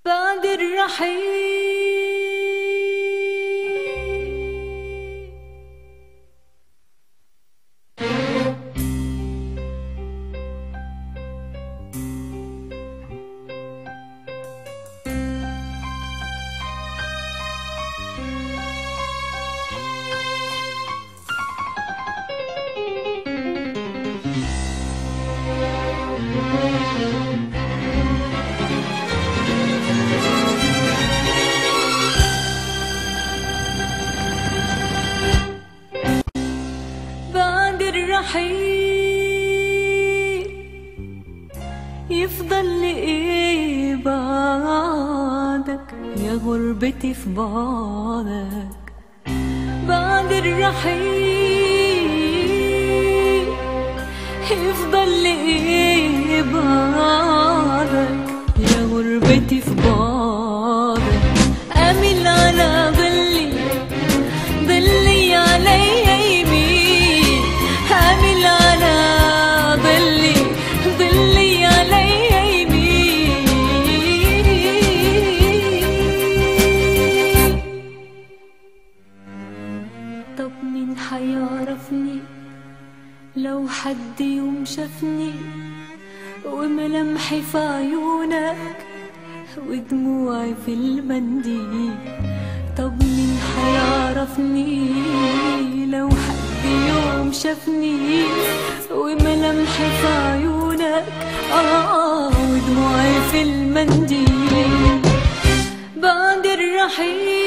بعد الرحيل. يفضل لي ايه بعدك يا غربتي في بعدك. بعد الرحيل يفضل لي ايه بعدك يا غربتي في بعدك. اميل على ظلي ظلي عليا يمين، اميل على ظلي ظلي عليا يمين. طب مين حيعرفني لو حد يوم شافني وملامحي في عيونك ودموعي في المنديل؟ طب مين حيعرفني لو حد يوم شافني وملامحي في عيونك ودموعي في المنديل؟ بعد الرحيل.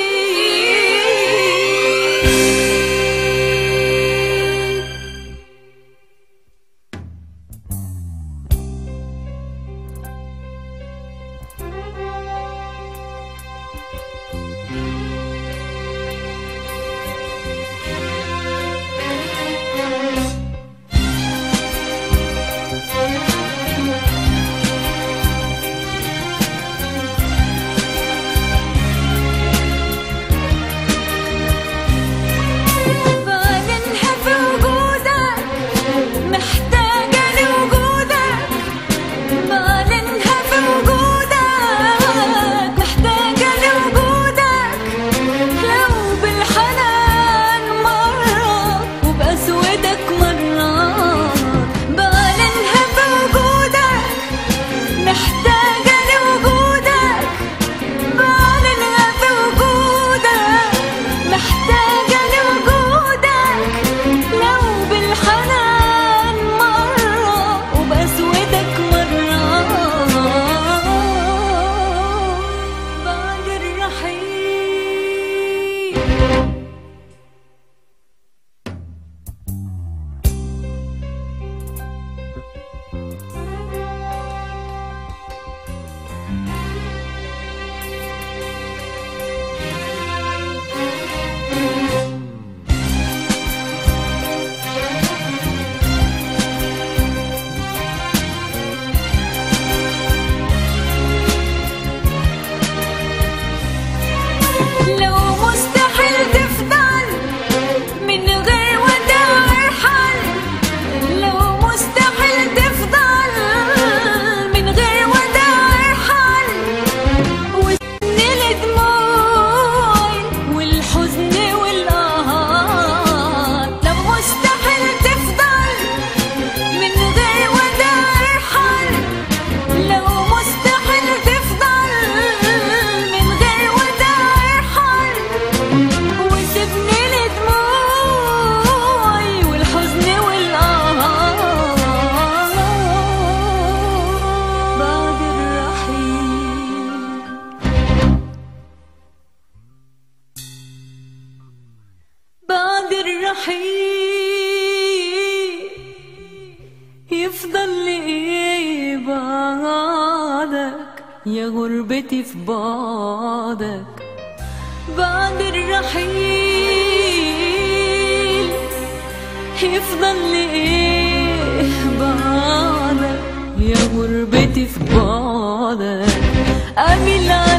يفضل لي ايه بعدك يا غربتي في بعدك. بعد الرحيل يفضل لي ايه بعدك يا غربتي في بعدك. اميل